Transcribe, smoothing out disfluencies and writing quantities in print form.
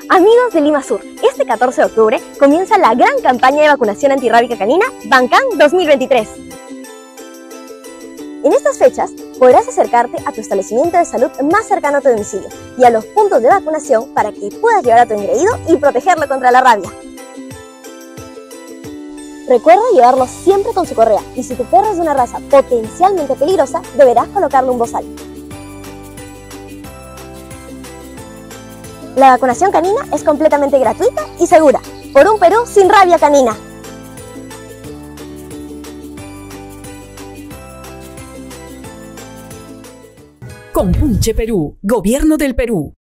Amigos de Lima Sur, este 14 de octubre comienza la gran campaña de vacunación antirrábica canina Bancan 2023. En estas fechas podrás acercarte a tu establecimiento de salud más cercano a tu domicilio y a los puntos de vacunación para que puedas llevar a tu engreído y protegerlo contra la rabia. Recuerda llevarlo siempre con su correa y si tu perro es de una raza potencialmente peligrosa, deberás colocarle un bozal. La vacunación canina es completamente gratuita y segura. Por un Perú sin rabia canina. Compunche Perú, Gobierno del Perú.